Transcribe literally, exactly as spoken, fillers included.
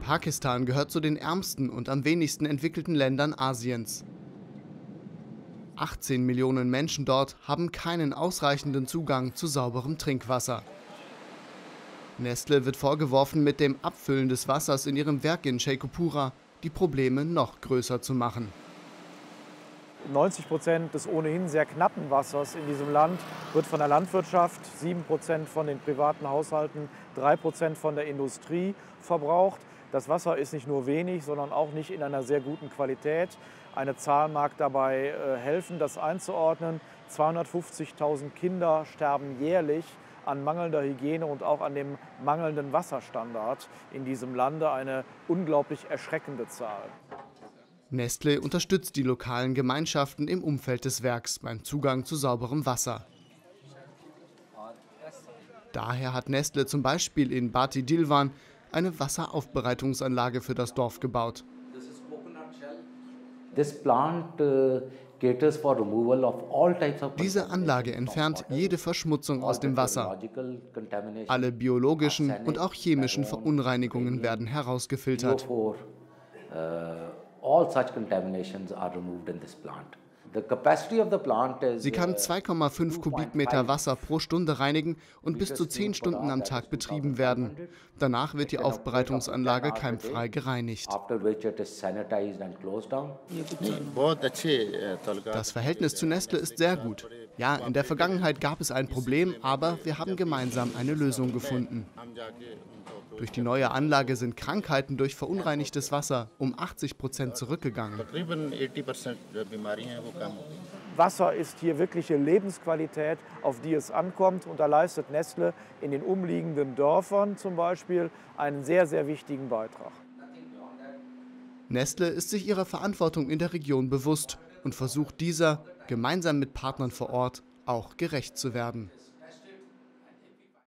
Pakistan gehört zu den ärmsten und am wenigsten entwickelten Ländern Asiens. achtzehn Millionen Menschen dort haben keinen ausreichenden Zugang zu sauberem Trinkwasser. Nestle wird vorgeworfen, mit dem Abfüllen des Wassers in ihrem Werk in Sheikhupura die Probleme noch größer zu machen. neunzig Prozent des ohnehin sehr knappen Wassers in diesem Land wird von der Landwirtschaft, sieben Prozent von den privaten Haushalten, drei Prozent von der Industrie verbraucht. Das Wasser ist nicht nur wenig, sondern auch nicht in einer sehr guten Qualität. Eine Zahl mag dabei äh, helfen, das einzuordnen. zweihundertfünfzigtausend Kinder sterben jährlich an mangelnder Hygiene und auch an dem mangelnden Wasserstandard in diesem Lande. Eine unglaublich erschreckende Zahl. Nestle unterstützt die lokalen Gemeinschaften im Umfeld des Werks beim Zugang zu sauberem Wasser. Daher hat Nestle zum Beispiel in Bati Dilwan eine Wasseraufbereitungsanlage für das Dorf gebaut. Diese Anlage entfernt jede Verschmutzung aus dem Wasser. Alle biologischen und auch chemischen Verunreinigungen werden herausgefiltert. Sie kann zwei Komma fünf Kubikmeter Wasser pro Stunde reinigen und bis zu zehn Stunden am Tag betrieben werden. Danach wird die Aufbereitungsanlage keimfrei gereinigt. Das Verhältnis zu Nestle ist sehr gut. Ja, in der Vergangenheit gab es ein Problem, aber wir haben gemeinsam eine Lösung gefunden. Durch die neue Anlage sind Krankheiten durch verunreinigtes Wasser um achtzig Prozent zurückgegangen. Wasser ist hier wirkliche Lebensqualität, auf die es ankommt. Und da leistet Nestle in den umliegenden Dörfern zum Beispiel einen sehr, sehr wichtigen Beitrag. Nestle ist sich ihrer Verantwortung in der Region bewusst und versucht dieser, gemeinsam mit Partnern vor Ort, auch gerecht zu werden.